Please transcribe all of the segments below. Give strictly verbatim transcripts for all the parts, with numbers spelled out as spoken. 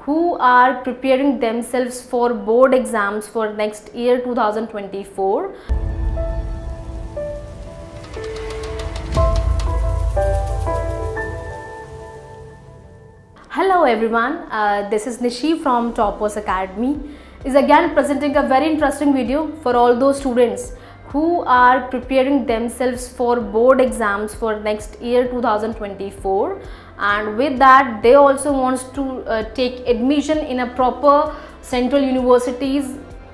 who are preparing themselves for board exams for next year two thousand twenty-four. Hello everyone, uh, this is Nishi from Toppers Academy. Is again presenting a very interesting video for all those students who are preparing themselves for board exams for next year two thousand twenty-four, and with that they also wants to uh, take admission in a proper central universities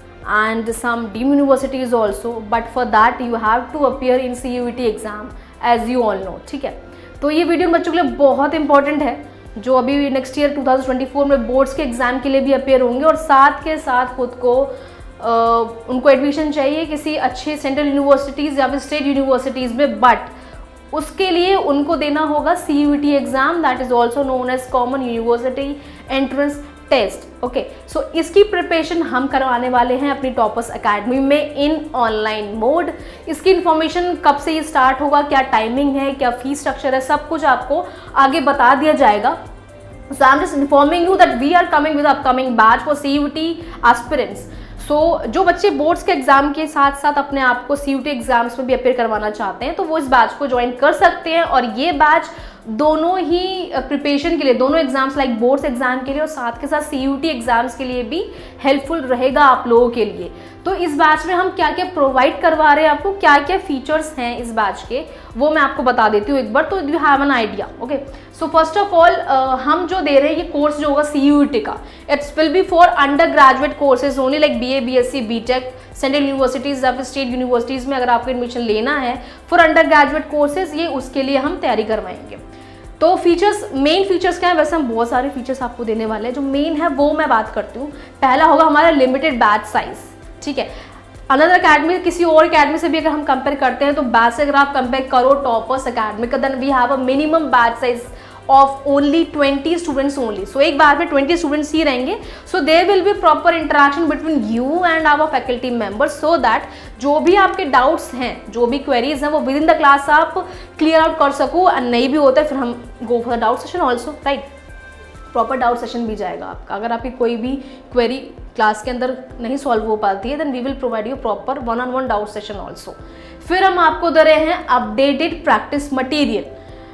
and some deemed universities also, but for that you have to appear in C U E T exam as you all know. ठीक है, तो ये video बच्चों के लिए बहुत important है जो अभी next year two thousand twenty four में बोर्ड्स के एग्ज़ाम के लिए भी अपेयर होंगे और साथ के साथ खुद को आ, उनको एडमिशन चाहिए किसी अच्छे सेंट्रल यूनिवर्सिटीज़ या फिर स्टेट यूनिवर्सिटीज़ में, बट उसके लिए उनको देना होगा C U E T exam, that is also known as common university entrance test. Okay, so इसकी प्रिपरेशन हम करवाने वाले हैं अपनी टॉपर्स एकेडमी में इन ऑनलाइन मोड। इसकी इन्फॉर्मेशन कब से ये स्टार्ट होगा, क्या टाइमिंग है, क्या फीस स्ट्रक्चर है, सब कुछ आपको आगे बता दिया जाएगा। So I am just informing you that we are coming with upcoming batch for C U E T aspirants. So so, जो बच्चे बोर्ड्स के एग्जाम के साथ साथ अपने आप को C U E T exams में भी अपेयर करवाना चाहते हैं तो वो इस बैच को ज्वाइन कर सकते हैं, और ये बैच दोनों ही प्रिपरेशन के लिए, दोनों एग्जाम्स लाइक बोर्ड्स एग्जाम के लिए और साथ के साथ C U E T exams के लिए भी हेल्पफुल रहेगा आप लोगों के लिए। तो इस बैच में हम क्या क्या प्रोवाइड करवा रहे हैं आपको, क्या क्या फीचर्स हैं इस बैच के, वो मैं आपको बता देती हूँ एक बार, तो you have an idea. Okay, so first of all हम जो दे रहे हैं ये कोर्स जो होगा सी यू ई टी का, it's will be for under graduate courses only like B A B S C B tech central universities या फिर स्टेट यूनिवर्सिटीज़ में अगर आपको एडमिशन लेना है फॉर अंडर ग्रेजुएट कोर्सेज, ये उसके लिए हम तैयारी करवाएंगे। तो फीचर्स, मेन फीचर्स क्या है, वैसे हम बहुत सारे फीचर्स आपको देने वाले हैं, जो मेन है वो मैं बात करती हूँ। पहला होगा हमारा लिमिटेड बैच साइज, ठीक है। अनदर अकेडमी, किसी और अकेडमी से भी अगर हम कंपेयर करते हैं तो बैच से अगर आप कंपेयर करो टॉपर्स अकेडमी का, then we have a minimum batch size of only twenty students only. So एक बार में ट्वेंटी स्टूडेंट्स ही रहेंगे। So there will be proper interaction between you and our faculty members, so that जो भी आपके doubts हैं, जो भी क्वेरीज हैं, वो विद इन द क्लास आप क्लियर आउट कर सको, और नहीं भी होता है फिर हम go for the doubt session also, right. Proper doubt session भी जाएगा आपका। अगर आपकी कोई भी क्वेरी क्लास के अंदर नहीं सॉल्व हो पाती है then we will provide you proper one on one doubt session also. फिर हम आपको दे रहे हैं अपडेटेड प्रैक्टिस मटीरियल।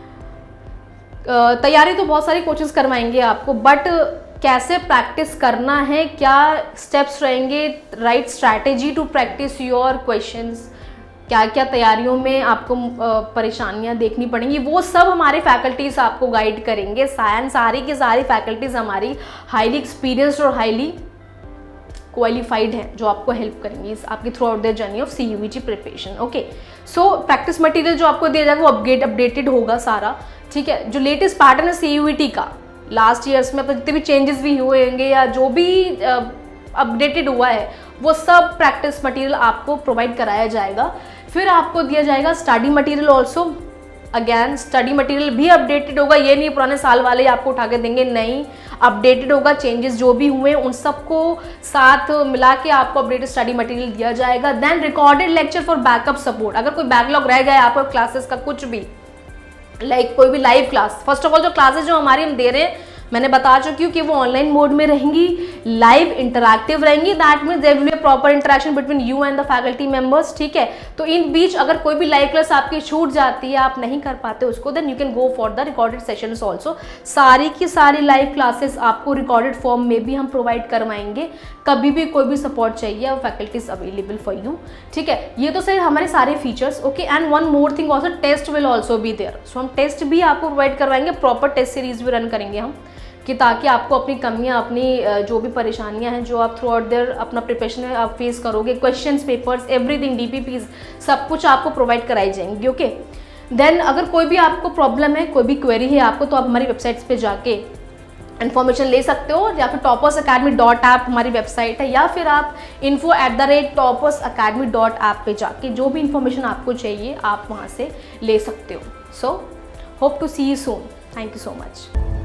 तैयारी तो बहुत सारी कोचिंग्स करवाएंगे आपको, बट कैसे प्रैक्टिस करना है, क्या स्टेप्स रहेंगे, right strategy to practice your questions, क्या क्या तैयारियों में आपको परेशानियां देखनी पड़ेंगी, वो सब हमारे फैकल्टीज आपको गाइड करेंगे। साइंस सारी की सारी फैकल्टीज हमारी हाईली एक्सपीरियंस्ड और हाईली क्वालिफाइड हैं जो आपको हेल्प करेंगी इस आपकी throughout the journey of C U E T preparation. Okay, so practice material जो आपको दिया जाएगा वो अपडेट अपडेटेड होगा सारा, ठीक है। जो लेटेस्ट पैटर्न है सी यू ई टी का, लास्ट ईयर्स में जितने भी चेंजेस भी हुए होंगे या जो भी अपडेटेड uh, हुआ है वो सब प्रैक्टिस मटेरियल आपको प्रोवाइड कराया जाएगा। फिर आपको दिया जाएगा study material also. Again study material भी अपडेटेड होगा, ये नहीं पुराने साल वाले आपको उठा के देंगे, नहीं, अपडेटेड होगा। चेंजेस जो भी हुए उन सबको साथ मिला के आपको अपडेटेड स्टडी मटेरियल दिया जाएगा। Then recorded lecture for backup support, अगर कोई बैकलॉग रह गया आपको क्लासेस का कुछ भी, लाइक like, कोई भी live class, first of all जो क्लासेस जो हमारी हम दे रहे हैं मैंने बता चुकी हूँ कि वो ऑनलाइन मोड में रहेंगी, लाइव इंटरैक्टिव रहेंगी, that means there will be proper interaction between you and the faculty members, ठीक है। तो इन बीच अगर कोई भी लाइव क्लास आपकी छूट जाती है, आप नहीं कर पाते उसको, then you can go for the recorded sessions also. सारी की सारी लाइव क्लासेस आपको रिकॉर्डेड फॉर्म में भी हम प्रोवाइड करवाएंगे। कभी भी कोई भी सपोर्ट चाहिए फैकल्टीज अवेलेबल फॉर यू, ठीक है। ये तो सर हमारे सारे features. Okay, and one more thing also, test will also be there. So हम टेस्ट भी आपको प्रोवाइड करवाएंगे, प्रॉपर टेस्ट सीरीज भी रन करेंगे हम, कि ताकि आपको अपनी कमियां, अपनी जो भी परेशानियां हैं जो आप थ्रू आउट देयर अपना प्रिपरेशन है आप फेस करोगे, questions, papers, everything, D P Ps, सब कुछ आपको प्रोवाइड कराई जाएंगी। ओके, देन अगर कोई भी आपको प्रॉब्लम है, कोई भी क्वेरी है आपको, तो आप हमारी वेबसाइट्स पे जाके इन्फॉर्मेशन ले सकते हो, या फिर टॉपर्स अकेडमी डॉट ऐप हमारी वेबसाइट है, या फिर आप info at the rate toppers academy dot app पे जाके जो भी इन्फॉर्मेशन आपको चाहिए आप वहाँ से ले सकते हो। So hope to see you soon, thank you so much.